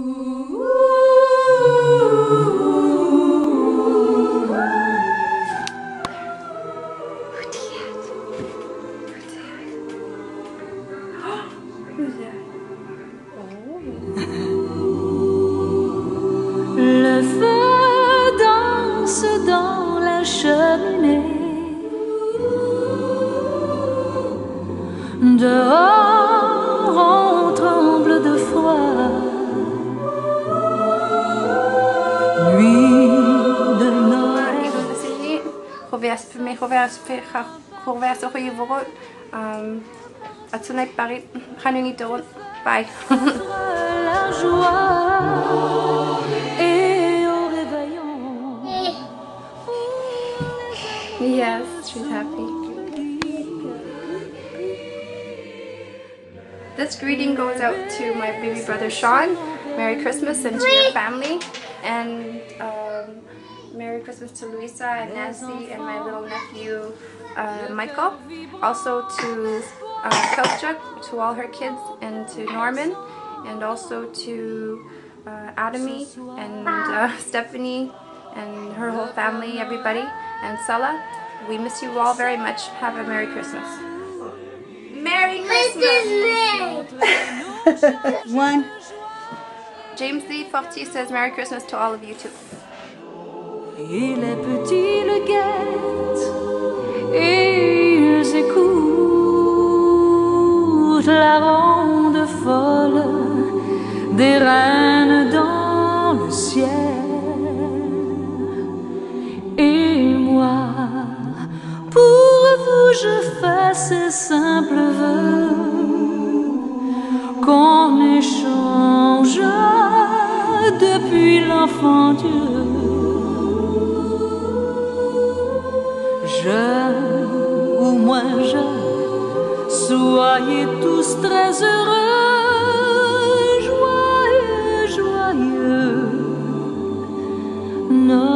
Le feu danse dans la cheminée. Dehors, on tremble de froid. Nuit de Noël. Bye. La joie et au réveillon. Yes, she's happy. This greeting goes out to my baby brother Sean. Merry Christmas and to your family. And Merry Christmas to Luisa and Nancy and my little nephew Michael. Also to Kelcha, to all her kids, and to Norman, and also to Amie and Stephanie and her whole family, everybody, and Sella. We miss you all very much. Have a Merry Christmas. Merry Christmas! One. James Lee Fortier says Merry Christmas to all of you too. Et les petits le guettent et ils écoutent la ronde folle des reines dans le ciel. Et moi, pour vous je fais ces simples vœux qu'on échange depuis l'enfant Dieu. Jeune ou moins jeune, soyez tous très heureux, joyeux, joyeux Noël.